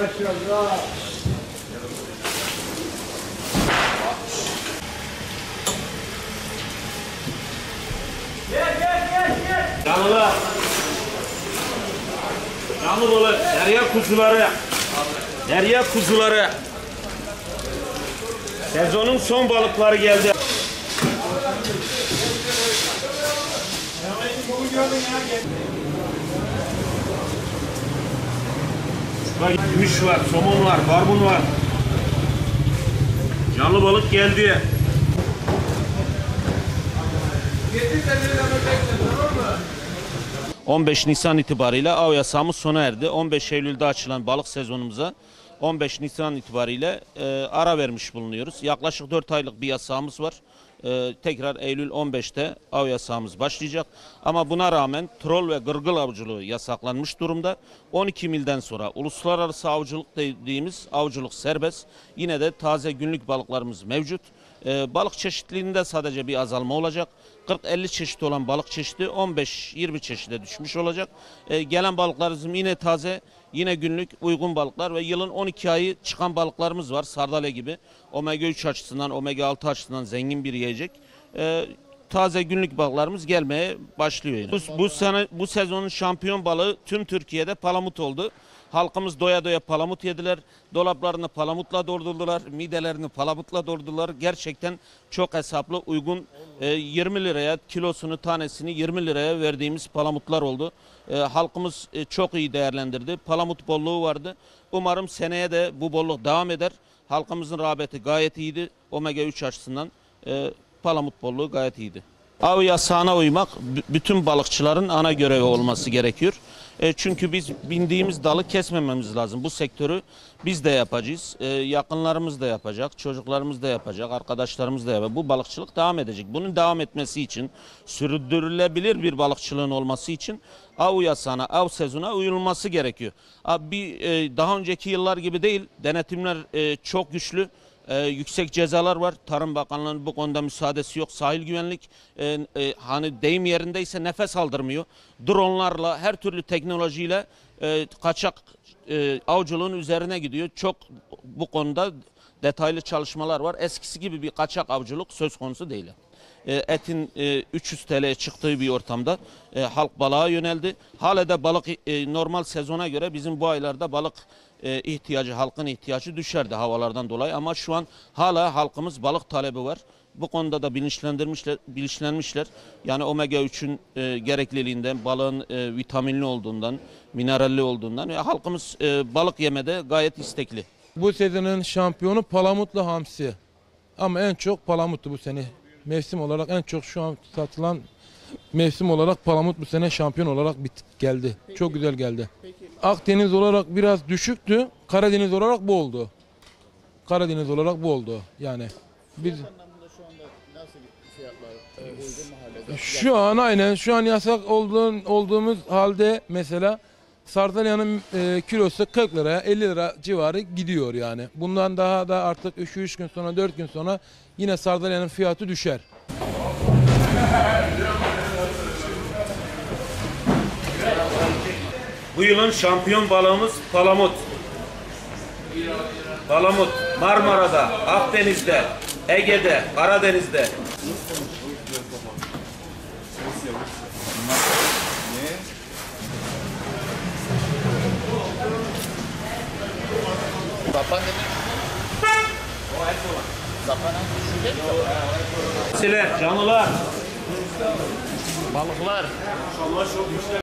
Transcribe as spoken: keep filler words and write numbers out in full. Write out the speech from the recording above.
Maşallah. Gel gel gel gel. Canlılar. Canlı balık. Derya kuzuları. Derya kuzuları. Sezonun son balıkları geldi. Gümüş var, somon var, barbun var. Canlı balık geldi. on beş Nisan itibariyle av yasağımız sona erdi. on beş Eylül'de açılan balık sezonumuza on beş Nisan itibariyle e, ara vermiş bulunuyoruz. Yaklaşık dört aylık bir yasağımız var. E, tekrar Eylül on beşte av yasağımız başlayacak. Ama buna rağmen trol ve gırgıl avcılığı yasaklanmış durumda. on iki milden sonra uluslararası avcılık dediğimiz avcılık serbest. Yine de taze günlük balıklarımız mevcut. E, balık çeşitliliğinde sadece bir azalma olacak. kırk elli çeşit olan balık çeşidi on beş yirmi çeşide düşmüş olacak. E, gelen balıklarımız yine taze, yine günlük uygun balıklar ve yılın on iki ayı çıkan balıklarımız var. Sardalya gibi omega üç açısından, omega altı açısından zengin bir yiyecek. E, taze günlük balıklarımız gelmeye başlıyor. Yani. Bu, bu sene bu sezonun şampiyon balığı tüm Türkiye'de palamut oldu. Halkımız doya doya palamut yediler. Dolaplarını palamutla doldurdular. Midelerini palamutla doldurdular. Gerçekten çok hesaplı, uygun. E, yirmi liraya kilosunu, tanesini yirmi liraya verdiğimiz palamutlar oldu. E, halkımız e, çok iyi değerlendirdi. Palamut bolluğu vardı. Umarım seneye de bu bolluk devam eder. Halkımızın rağbeti gayet iyiydi. omega üç açısından e, palamut bolluğu gayet iyiydi. Av yasağına uymak bütün balıkçıların ana görevi olması gerekiyor. E, çünkü biz bindiğimiz dalı kesmememiz lazım. Bu sektörü biz de yapacağız. E, yakınlarımız da yapacak, çocuklarımız da yapacak, arkadaşlarımız da yapacak. Bu balıkçılık devam edecek. Bunun devam etmesi için, sürdürülebilir bir balıkçılığın olması için av yasağına, av sezonuna uyulması gerekiyor. Abi, bir, e, daha önceki yıllar gibi değil, denetimler e, çok güçlü. Ee, yüksek cezalar var. Tarım Bakanlığı'nın bu konuda müsaadesi yok. Sahil güvenlik e, e, hani deyim yerindeyse nefes aldırmıyor. Dronlarla, her türlü teknolojiyle e, kaçak e, avcılığın üzerine gidiyor. Çok bu konuda detaylı çalışmalar var. Eskisi gibi bir kaçak avcılık söz konusu değil. E, etin e, üç yüz T L'ye çıktığı bir ortamda e, halk balığa yöneldi. Hala da balık e, normal sezona göre bizim bu aylarda balık e, ihtiyacı, halkın ihtiyacı düşerdi havalardan dolayı. Ama şu an hala halkımız balık talebi var. Bu konuda da bilinçlendirmişler, bilinçlenmişler. Yani omega üçün e, gerekliliğinden, balığın e, vitaminli olduğundan, mineralli olduğundan e, halkımız e, balık yemede gayet istekli. Bu sezonun şampiyonu palamutla hamsi. Ama en çok palamuttu bu sene. Mevsim olarak en çok şu an satılan mevsim olarak palamut bu sene şampiyon olarak bit geldi. Peki, çok güzel geldi. Peki. Akdeniz olarak biraz düşüktü. Karadeniz olarak bu oldu. Karadeniz olarak bu oldu. Yani biz Şu anda nasıl fiyatlar uygun mu halde? şu an aynen şu an yasak olduğun, olduğumuz halde mesela Sardalya'nın e, kilosu kırk liraya elli lira civarı gidiyor yani. Bundan daha da artık üç üç gün sonra dört gün sonra yine Sardalya'nın fiyatı düşer. Bu yılın şampiyon balığımız palamut. Palamut Marmara'da, Akdeniz'de, Ege'de, Karadeniz'de. Sapan demek. Sapana düşünce mi? Siler, canlılar. Balıklar.